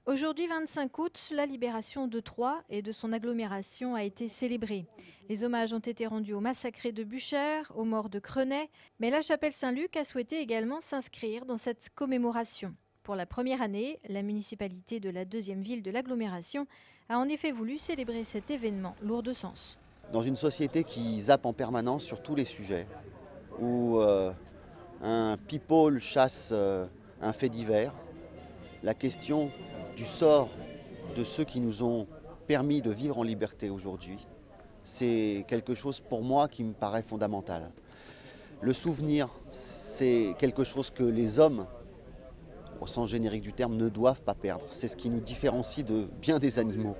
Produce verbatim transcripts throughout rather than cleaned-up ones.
Aujourd'hui, vingt-cinq août, la libération de Troyes et de son agglomération a été célébrée. Les hommages ont été rendus aux massacrés de Buchères, aux morts de Crenay, mais la chapelle Saint-Luc a souhaité également s'inscrire dans cette commémoration. Pour la première année, la municipalité de la deuxième ville de l'agglomération a en effet voulu célébrer cet événement lourd de sens. Dans une société qui zappe en permanence sur tous les sujets, où euh, un people chasse euh, un fait divers, la question du sort de ceux qui nous ont permis de vivre en liberté aujourd'hui, c'est quelque chose pour moi qui me paraît fondamental. Le souvenir, c'est quelque chose que les hommes, au sens générique du terme, ne doivent pas perdre. C'est ce qui nous différencie de bien des animaux.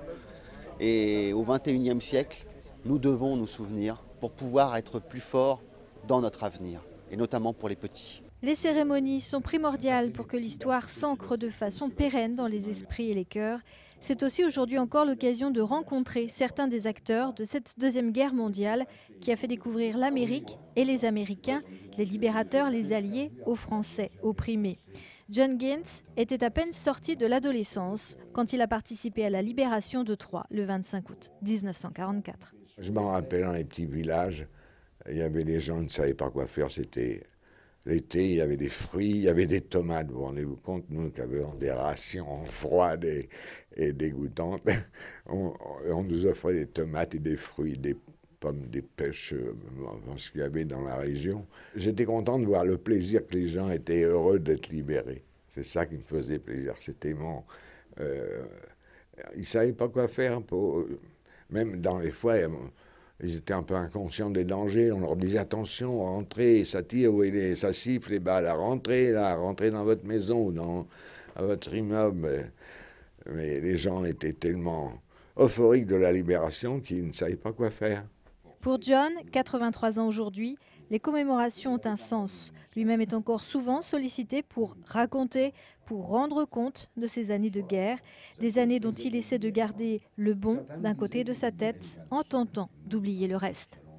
Et au vingt et unième siècle, nous devons nous souvenir pour pouvoir être plus forts dans notre avenir, et notamment pour les petits. Les cérémonies sont primordiales pour que l'histoire s'ancre de façon pérenne dans les esprits et les cœurs. C'est aussi aujourd'hui encore l'occasion de rencontrer certains des acteurs de cette Deuxième Guerre mondiale qui a fait découvrir l'Amérique et les Américains, les libérateurs, les alliés, aux Français, opprimés. John Gintz était à peine sorti de l'adolescence quand il a participé à la libération de Troyes le vingt-cinq août mille neuf cent quarante-quatre. Je m'en rappelle dans les petits villages, il y avait des gens qui ne savaient pas quoi faire, c'était... L'été, il y avait des fruits, il y avait des tomates. Vous vous rendez-vous compte, nous qui avions des rations froides et, et dégoûtantes, on, on nous offrait des tomates et des fruits, des pommes, des pêches, ce qu'il y avait dans la région. J'étais content de voir le plaisir que les gens étaient heureux d'être libérés. C'est ça qui me faisait plaisir. C'était mon... Euh, ils ne savaient pas quoi faire. Pour, même dans les foyers, ils étaient un peu inconscients des dangers. On leur disait attention, rentrez, ça tire, oui, ça siffle, et bah, la rentrée, là, rentrez dans votre maison ou dans à votre immeuble. Mais, mais les gens étaient tellement euphoriques de la libération qu'ils ne savaient pas quoi faire. Pour John, quatre-vingt-trois ans aujourd'hui, les commémorations ont un sens. Lui-même est encore souvent sollicité pour raconter, pour rendre compte de ces années de guerre, des années dont il essaie de garder le bon d'un côté de sa tête en tentant d'oublier le reste.